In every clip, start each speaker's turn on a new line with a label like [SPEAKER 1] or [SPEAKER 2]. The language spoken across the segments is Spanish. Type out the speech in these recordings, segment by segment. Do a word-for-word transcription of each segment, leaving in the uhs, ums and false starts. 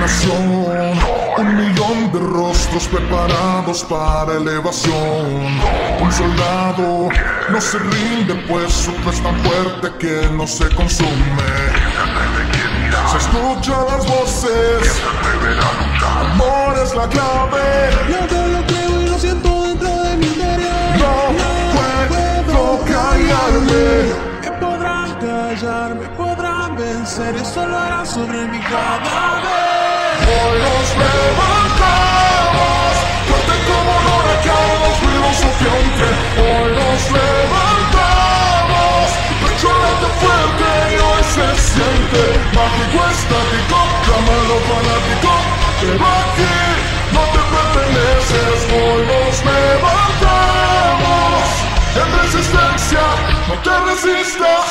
[SPEAKER 1] nación, un millón de rostros preparados para elevación. Un soldado no se rinde, pues su fe es tan fuerte que no se consume. Se escuchan las voces, amor es la clave.
[SPEAKER 2] Yo te lo creo y lo siento dentro de mi interior.
[SPEAKER 1] No puedo callarme.
[SPEAKER 2] Me podrán callar, me podrán vencer, eso lo harán sobre mi cadáver.
[SPEAKER 1] Hoy nos levantamos, fuerte como un huracán, los filosofante. Hoy nos levantamos, pecho late fuerte y hoy se siente mágico, estático, llámalo fanático, pero aquí no te perteneces. Hoy nos levantamos, en resistencia, no te resistas.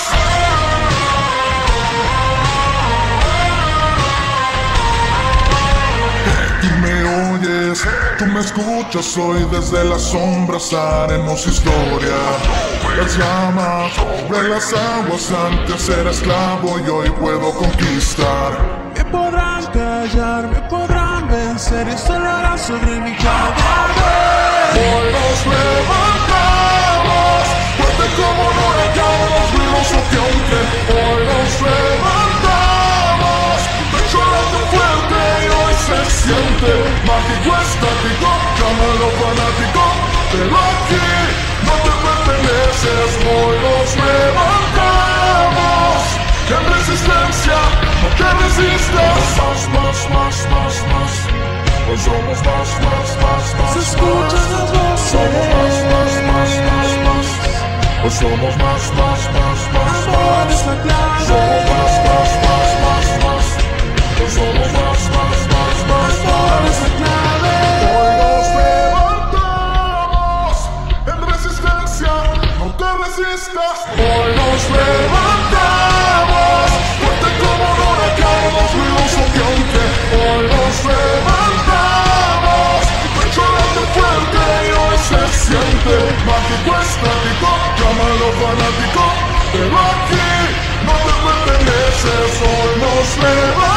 [SPEAKER 1] Tú me escuchas hoy, desde las sombras haremos historia. Las llamas sobre las aguas, antes era esclavo y hoy puedo conquistar.
[SPEAKER 2] Me podrán callar, me podrán vencer, eso lo harán sobre mi cadáver.
[SPEAKER 1] Hoy nos levantamos, fuerte como un huracán, los filosofante. Hoy nos levantamos, pecho late fuerte y hoy se siente mágico, estático, llámalo fanático, pero aquí no te perteneces. Hoy nos levantamos, en resistencia, no te resistas. Más, más, más, más, más. Hoy somos más, más, más, más.
[SPEAKER 2] Se escuchan las voces.
[SPEAKER 1] Somos más, más, más, más, más. Hoy somos más, más, más, más,
[SPEAKER 2] Amor es
[SPEAKER 1] más.
[SPEAKER 2] la clave.
[SPEAKER 1] Somos más, más, más, más, más. Hoy somos más, más, más, más,
[SPEAKER 2] Amor
[SPEAKER 1] más.
[SPEAKER 2] es la clave.
[SPEAKER 1] Hoy nos levantamos, en resistencia, no te resistas. Hoy nos levantamos, fuerte como un huracán, los filosofante. Hoy nos levantamos, pecho late fuerte y hoy se siente mágico, estático, llámalo fanático, pero aquí no te perteneces. Hoy nos levantamos.